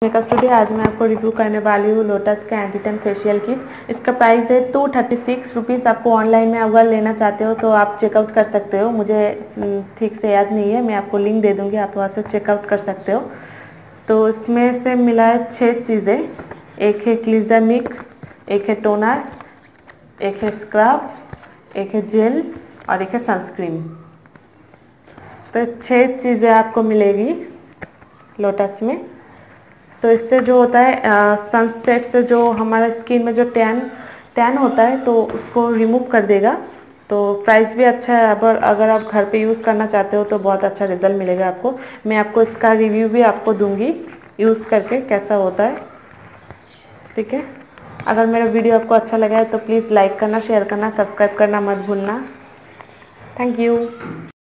Makeup studio. आज मैं आपको रिव्यू करने वाली हूँ लोटस का एंटी टैन फेशियल किट। इसका प्राइस है 236 रुपीज़। आपको ऑनलाइन में अगर लेना चाहते हो तो आप चेकआउट कर सकते हो। मुझे ठीक से याद नहीं है, मैं आपको लिंक दे दूँगी, आप वहाँ से चेकआउट कर सकते हो। तो इसमें से मिला है 6 चीज़ें। एक है क्लींजर मिल्क, एक है टोनर, एक है स्क्रब, एक है जेल और एक है सनस्क्रीन। तो 6 चीज़ें आपको मिलेगी लोटस में। तो इससे जो होता है सनसेट से जो हमारा स्किन में जो टैन होता है तो उसको रिमूव कर देगा। तो प्राइस भी अच्छा है। अगर आप घर पे यूज़ करना चाहते हो तो बहुत अच्छा रिजल्ट मिलेगा आपको। मैं आपको इसका रिव्यू भी आपको दूंगी यूज़ करके कैसा होता है, ठीक है। अगर मेरा वीडियो आपको अच्छा लगा है तो प्लीज़ लाइक करना, शेयर करना, सब्सक्राइब करना मत भूलना। Thank you.